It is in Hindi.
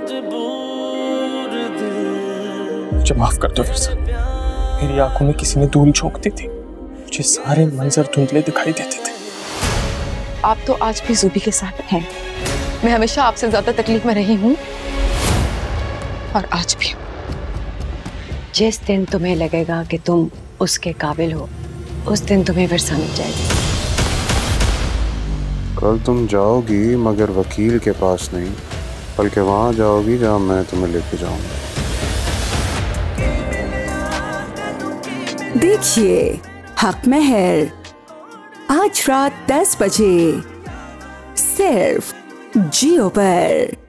मुझे माफ कर दो फिर, मेरी आंखों में किसी ने धूल झोंक दी थी, मुझे सारे मंजर धुंधले दिखाई देते थे। आप तो आज भी ज़ुबी के साथ हैं। मैं हमेशा आपसे ज्यादा तकलीफ में रही हूँ और आज भी। जिस दिन तुम्हें लगेगा कि तुम उसके काबिल हो, उस दिन तुम्हें विरसा मिल जाएगी। कल तुम जाओगी मगर वकील के पास नहीं, बल्कि वहां जाओगी जहां मैं तुम्हें लेके जाऊंगा। देखिए हक महर आज रात 10 बजे सिर्फ जियो पर।